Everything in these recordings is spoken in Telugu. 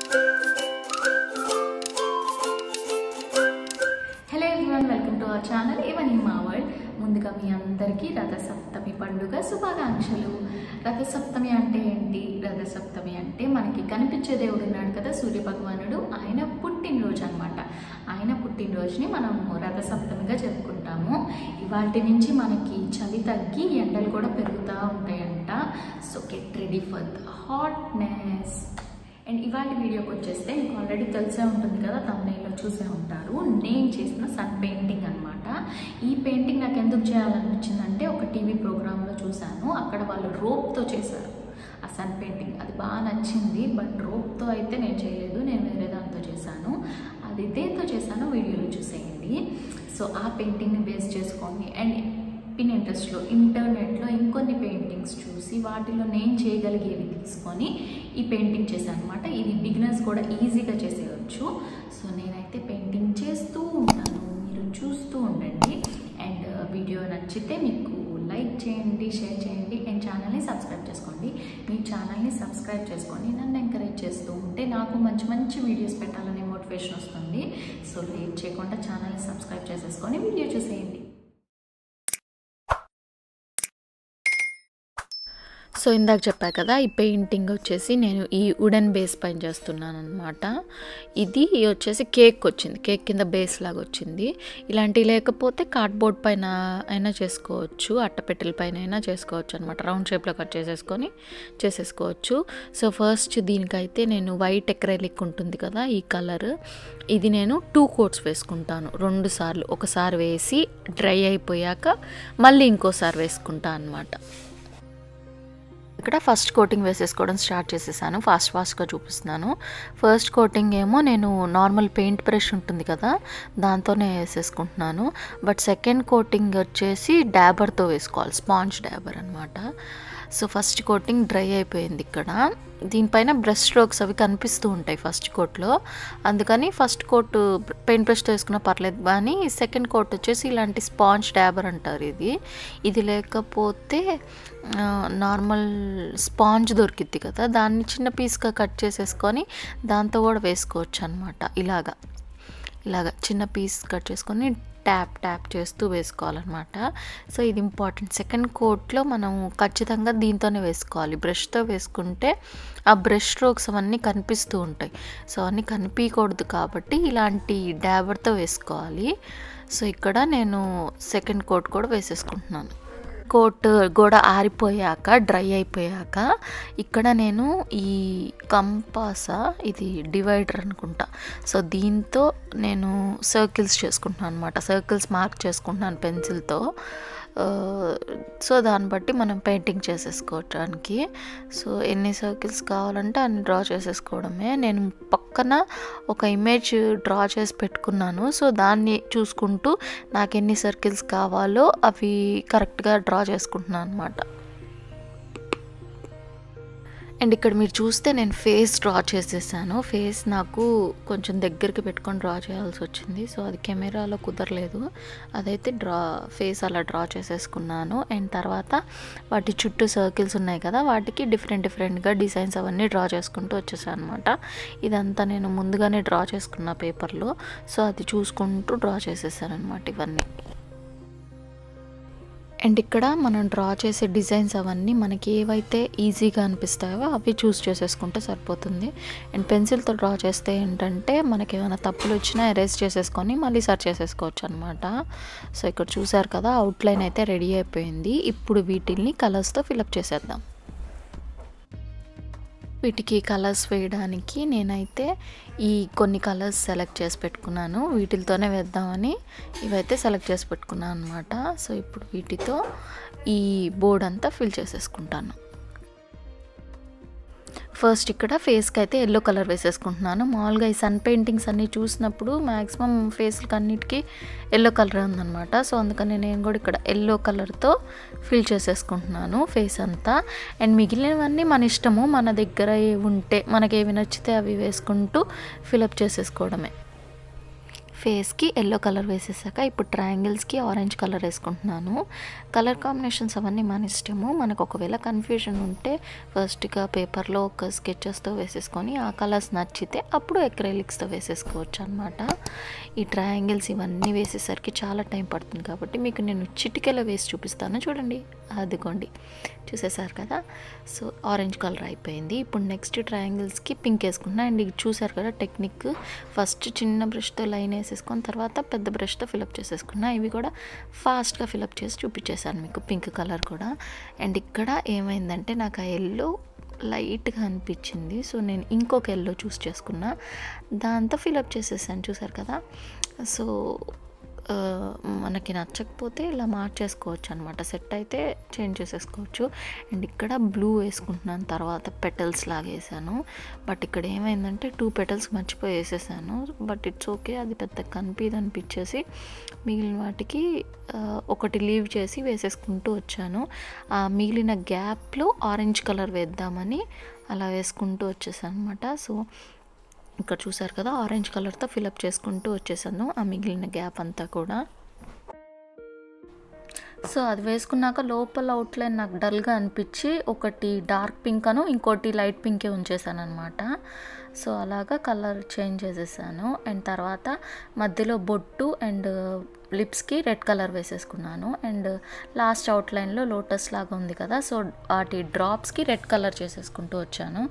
Hello everyone, welcome to our channel ఇవన్నీ మా వరల్డ్. ముందుగా మీ అందరికీ రథసప్తమి పండుగ శుభాకాంక్షలు. రథసప్తమి అంటే ఏంటి? రథసప్తమి అంటే మనకి కనిపించే దేవుడు ఉన్నాడు కదా, సూర్య భగవానుడు, ఆయన పుట్టినరోజు అనమాట. ఆయన పుట్టినరోజుని మనము రథసప్తమిగా జరుపుకుంటాము. ఇవాటి నుంచి మనకి చలి తగ్గి ఎండలు కూడా పెరుగుతూ ఉంటాయంట. So get ready for the hotness. And ఇవాళ వీడియోకి వచ్చేస్తే మీకు ఆల్రెడీ తెలిసే ఉంటుంది కదా, తమిళలో చూసే ఉంటారు, నేను చేసిన సన్ పెయింటింగ్ అనమాట. ఈ పెయింటింగ్ నాకు ఎందుకు చేయాలనిపించిందంటే, ఒక టీవీ ప్రోగ్రాంలో చూశాను, అక్కడ వాళ్ళు రోప్తో చేశారు ఆ సన్ పెయింటింగ్. అది బాగా నచ్చింది. బట్ రోప్తో అయితే నేను చేయలేదు, నేను వేరే దాంతో చేశాను. అది దేంతో చేశానో వీడియోలో చూసేయండి. సో ఆ పెయింటింగ్ని బేస్ చేసుకొని అండ్ పిన్‌ఇంట్రెస్ట్లో, ఇంటర్నెట్లో ఇంకొన్ని పెయింటింగ్స్ చూసి వాటిలో నేను చేయగలిగేవి తీసుకొని ఈ పెయింటింగ్ చేశాను అనమాట. ఇది బిగినర్స్ కూడా ఈజీగా చేసేయచ్చు. సో నేనైతే పెయింటింగ్ చేస్తూ ఉంటాను, మీరు చూస్తూ ఉండండి. అండ్ వీడియో నచ్చితే మీకు లైక్ చేయండి, షేర్ చేయండి, అండ్ ఛానల్ని సబ్స్క్రైబ్ చేసుకోండి. మీ ఛానల్ని సబ్స్క్రైబ్ చేసుకొని నన్ను ఎంకరేజ్ చేస్తూ ఉంటే నాకు మంచి మంచి వీడియోస్ పెట్టాలనే మోటివేషన్ వస్తుంది. సో లేట్ చేయకుండా ఛానల్ని సబ్స్క్రైబ్ చేసేసుకొని వీడియో చూసేయండి. సో ఇందాక చెప్పా కదా, ఈ పెయింటింగ్ వచ్చేసి నేను ఈ వుడెన్ బేస్ పైన చేస్తున్నాను అనమాట. ఇది వచ్చేసి కేక్ వచ్చింది, కేక్ కింద బేస్ లాగా వచ్చింది. ఇలాంటివి లేకపోతే కార్డ్బోర్డ్ పైన అయినా చేసుకోవచ్చు, అట్టపెట్టెల పైన అయినా చేసుకోవచ్చు అనమాట. రౌండ్ షేప్లో కట్ చేసేసుకోవచ్చు. సో ఫస్ట్ దీనికైతే నేను వైట్ ఎక్రైలిక్ ఉంటుంది కదా, ఈ కలర్, ఇది నేను 2 కోట్స్ వేసుకుంటాను 2 సార్లు. ఒకసారి వేసి డ్రై అయిపోయాక మళ్ళీ ఇంకోసారి వేసుకుంటాను అనమాట. ఇక్కడ ఫస్ట్ కోటింగ్ వేసేసుకోవడం స్టార్ట్ చేసేసాను. ఫాస్ట్గా చూపిస్తున్నాను. ఫస్ట్ కోటింగ్ ఏమో నేను నార్మల్ పెయింట్ బ్రష్ ఉంటుంది కదా, దాంతోనే వేసేసుకుంటున్నాను. బట్ సెకండ్ కోటింగ్ వచ్చేసి డాబర్తో వేసుకోవాలి, స్పాంజ్ డాబర్ అనమాట. సో ఫస్ట్ కోటింగ్ డ్రై అయిపోయింది. ఇక్కడ దీనిపైన బ్రష్ స్ట్రోక్స్ అవి కనిపిస్తూ ఉంటాయి ఫస్ట్ కోట్లో, అందుకని ఫస్ట్ కోట్ పెయింట్ బ్రష్తో వేసుకున్నా పర్లేదు. కానీ సెకండ్ కోట్ వచ్చేసి ఇలాంటి స్పాంజ్ డాబర్ అంటారు. ఇది లేకపోతే నార్మల్ స్పాంజ్ దొరికిద్ది కదా, దాన్ని చిన్న పీస్గా కట్ చేసేసుకొని దాంతో కూడా వేసుకోవచ్చు అనమాట. ఇలాగా చిన్న పీస్ కట్ చేసుకొని ట్యాప్ చేస్తూ వేసుకోవాలన్నమాట. సో ఇది ఇంపార్టెంట్. సెకండ్ కోట్లో మనం ఖచ్చితంగా దీంతోనే వేసుకోవాలి. బ్రష్తో వేసుకుంటే ఆ బ్రష్ స్ట్రోక్స్ అవన్నీ కనిపిస్తూ ఉంటాయి. సో అవన్నీ కనిపించకూడదు కాబట్టి ఇలాంటి డాబర్తో వేసుకోవాలి. సో ఇక్కడ నేను సెకండ్ కోట్ కూడా వేసేసుకుంటున్నాను. కోట్ కూడా ఆరిపోయాక, డ్రై అయిపోయాక ఇక్కడ నేను ఈ కంపాసా, ఇది డివైడర్ అనుకుంటా, సో దీంతో నేను సర్కిల్స్ చేసుకుంటున్నాను అనమాట. సర్కిల్స్ మార్క్ చేసుకుంటున్నాను పెన్సిల్తో. సో దాన్ని బట్టి మనం పెయింటింగ్ చేసేసుకోవడానికి. సో ఎన్ని సర్కిల్స్ కావాలంటే అన్ని డ్రా చేసేసుకోవడమే. నేను పక్కన ఒక ఇమేజ్ డ్రా చేసి పెట్టుకున్నాను. సో దాన్ని చూసుకుంటూ నాకు ఎన్ని సర్కిల్స్ కావాలో అవి కరెక్ట్గా డ్రా చేసుకుంటున్నాను అనమాట. అండ్ ఇక్కడ మీరు చూస్తే నేను ఫేస్ డ్రా చేసేసాను. ఫేస్ నాకు కొంచెం దగ్గరికి పెట్టుకొని డ్రా చేయాల్సి వచ్చింది. సో అది కెమెరాలో కుదరలేదు. అదైతే ఫేస్ అలా డ్రా చేసేసుకున్నాను. అండ్ తర్వాత వాటి చుట్టూ సర్కిల్స్ ఉన్నాయి కదా, వాటికి డిఫరెంట్గా డిజైన్స్ అవన్నీ డ్రా చేసుకుంటూ వచ్చేసాను అనమాట. ఇదంతా నేను ముందుగానే డ్రా చేసుకున్న పేపర్లో. సో అది చూసుకుంటూ డ్రా చేసేసాను అనమాట ఇవన్నీ. అండ్ ఇక్కడ మనం డ్రా చేసే డిజైన్స్ అవన్నీ మనకి ఏవైతే ఈజీగా అనిపిస్తాయో అవి చూస్ చేసేసుకుంటే సరిపోతుంది. అండ్ పెన్సిల్తో డ్రా చేస్తే ఏంటంటే మనకి ఏమైనా తప్పులు వచ్చినా ఎరేజ్ చేసేసుకొని మళ్ళీ సర్చ్ చేసేసుకోవచ్చు అనమాట. సో ఇక్కడ చూసారు కదా, అవుట్లైన్ అయితే రెడీ అయిపోయింది. ఇప్పుడు వీటిని కలర్స్తో ఫిలప్ చేసేద్దాం. వీటికి కలర్స్ వేయడానికి నేనైతే ఈ కొన్ని కలర్స్ సెలెక్ట్ చేసి పెట్టుకున్నాను. వీటితోనే వేద్దామని ఇవైతే సెలెక్ట్ చేసి పెట్టుకున్నాను అనమాట. సో ఇప్పుడు వీటితో ఈ బోర్డ్ అంతా ఫిల్ చేసేసుకుంటాను. ఫస్ట్ ఇక్కడ ఫేస్కి అయితే ఎల్లో కలర్ వేసేసుకుంటున్నాను. మామూలుగా ఈ సన్ పెయింటింగ్స్ అన్నీ చూసినప్పుడు మ్యాక్సిమం ఫేస్లకి అన్నిటికీ ఎల్లో కలర్ ఉందన్నమాట. సో అందుకని నేను కూడా ఇక్కడ ఎల్లో కలర్తో ఫిల్ చేసేసుకుంటున్నాను ఫేస్ అంతా. అండ్ మిగిలినవన్నీ మన ఇష్టము, మన దగ్గర ఉంటే మనకి ఏవి నచ్చితే అవి వేసుకుంటూ ఫిలప్ చేసేసుకోవడమే. ఫేస్కి ఎల్లో కలర్ వేసేసాక ఇప్పుడు ట్రయాంగిల్స్కి ఆరెంజ్ కలర్ వేసుకుంటున్నాను. కలర్ కాంబినేషన్స్ అవన్నీ మన ఇష్టము. మనకు ఒకవేళ కన్ఫ్యూజన్ ఉంటే ఫస్ట్గా పేపర్లో ఒక స్కెచెస్తో వేసేసుకొని ఆ కలర్స్ నచ్చితే అప్పుడు అక్రిలిక్స్తో వేసేసుకోవచ్చు అనమాట. ఈ ట్రయాంగిల్స్ ఇవన్నీ వేసేసరికి చాలా టైం పడుతుంది కాబట్టి మీకు నేను చిటికెలో వేసి చూపిస్తాను. చూడండి, అదిగోండి, చూసేసారు కదా. సో ఆరెంజ్ కలర్ అయిపోయింది. ఇప్పుడు నెక్స్ట్ ట్రయాంగిల్స్కి పింక్ వేసుకుంటున్నా. అండ్ ఇది చూసారు కదా టెక్నిక్. ఫస్ట్ చిన్న బ్రష్తో లైన్ వేసేసుకొని తర్వాత పెద్ద బ్రష్తో ఫిలప్ చేసేసుకున్నా. ఇవి కూడా ఫాస్ట్గా ఫిలప్ చేసి చూపించేశాను మీకు, పింక్ కలర్ కూడా. అండ్ ఇక్కడ ఏమైందంటే నాకు ఆ ఎల్లో లైట్గా అనిపించింది. సో నేను ఇంకొక ఎల్లో చూస్ చేసుకున్నా, దాంతో ఫిలప్ చేసేసాను. చూసారు కదా. సో మనకి నచ్చకపోతే ఇలా మార్చేసుకోవచ్చు అనమాట. సెట్ అయితే చేంజ్ చేసేసుకోవచ్చు. అండ్ ఇక్కడ బ్లూ వేసుకుంటున్నాను, తర్వాత పెటల్స్ లాగా వేసాను. బట్ ఇక్కడ ఏమైందంటే 2 పెటల్స్ మర్చిపోయి వేసేసాను. బట్ ఇట్స్ ఓకే, అది పెద్ద అనిపించేసి మిగిలిన వాటికి ఒకటి లీవ్ చేసి వేసేసుకుంటూ వచ్చాను. ఆ మిగిలిన గ్యాప్లో ఆరెంజ్ కలర్ వేద్దామని అలా వేసుకుంటూ వచ్చేసాను అనమాట. సో ఇక్కడ చూసారు కదా, ఆరెంజ్ కలర్తో ఫిలప్ చేసుకుంటూ వచ్చేసాను ఆ మిగిలిన గ్యాప్ అంతా కూడా. సో అది వేసుకున్నాక లోపల అవుట్లైన్ నాకు డల్గా అనిపించి ఒకటి డార్క్ పింక్ అను ఇంకోటి లైట్ పింకే ఉంచేసాను అనమాట. సో అలాగా కలర్ చేంజ్ చేసేసాను. అండ్ తర్వాత మధ్యలో బొట్టు అండ్ లిప్స్కి రెడ్ కలర్ వేసేసుకున్నాను. అండ్ లాస్ట్ అవుట్లైన్లో లోటస్ లాగా ఉంది కదా, సో వాటి డ్రాప్స్కి రెడ్ కలర్ చేసేసుకుంటూ వచ్చాను.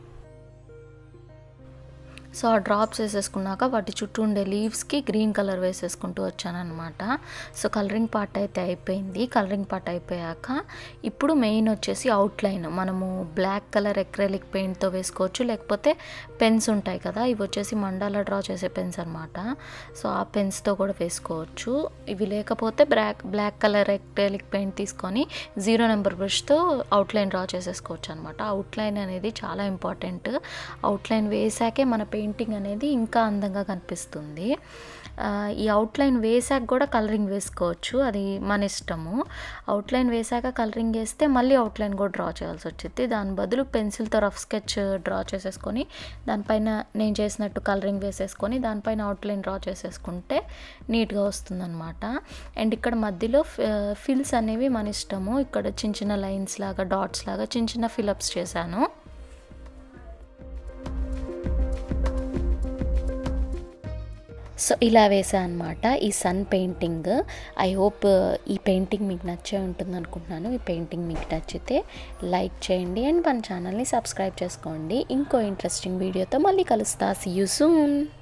సో ఆ డ్రాప్స్ వేసేసుకున్నాక వాటి చుట్టూ ఉండే లీవ్స్కి గ్రీన్ కలర్ వేసేసుకుంటూ వచ్చానమాట. సో కలరింగ్ పార్ట్ అయితే అయిపోయింది. కలరింగ్ పార్ట్ అయిపోయాక ఇప్పుడు మెయిన్ వచ్చేసి అవుట్లైన్. మనము బ్లాక్ కలర్ అక్రిలిక్ పెయింట్తో వేసుకోవచ్చు, లేకపోతే పెన్స్ ఉంటాయి కదా, ఇవి వచ్చేసి మండాలా డ్రా చేసే పెన్స్ అనమాట. సో ఆ పెన్స్తో కూడా వేసుకోవచ్చు. ఇవి లేకపోతే బ్లాక్ కలర్ అక్రిలిక్ పెయింట్ తీసుకొని 0 నెంబర్ బ్రష్తో అవుట్లైన్ డ్రా చేసేసుకోవచ్చు అనమాట. అవుట్లైన్ అనేది చాలా ఇంపార్టెంట్. అవుట్లైన్ వేసాకే మన పెయింటింగ్ అనేది ఇంకా అందంగా కనిపిస్తుంది. ఈ అవుట్లైన్ వేసాక కూడా కలరింగ్ వేసుకోవచ్చు, అది మన ఇష్టము. అవుట్లైన్ వేసాక కలరింగ్ వేస్తే మళ్ళీ అవుట్లైన్ కూడా డ్రా చేయాల్సి వచ్చింది. దాని బదులు పెన్సిల్తో రఫ్ స్కెచ్ డ్రా చేసేసుకొని దానిపైన నేను చేసినట్టు కలరింగ్ వేసేసుకొని దానిపైన అవుట్లైన్ డ్రా చేసేసుకుంటే నీట్గా వస్తుందన్నమాట. అండ్ ఇక్కడ మధ్యలో ఫిల్స్ అనేవి మన ఇష్టము. ఇక్కడ చిన్న చిన్న లైన్స్ లాగా, డాట్స్ లాగా చిన్న చిన్న ఫిలప్స్ చేశాను. సో ఇలా వేసాను అనమాట ఈ సన్ పెయింటింగ్. ఐ హోప్ ఈ పెయింటింగ్ మీకు నచ్చే ఉంటుంది అనుకుంటున్నాను. ఈ పెయింటింగ్ మీకు నచ్చితే లైక్ చేయండి అండ్ మన ఛానల్ని సబ్స్క్రైబ్ చేసుకోండి. ఇంకో ఇంట్రెస్టింగ్ వీడియోతో మళ్ళీ కలుస్తా. See you soon.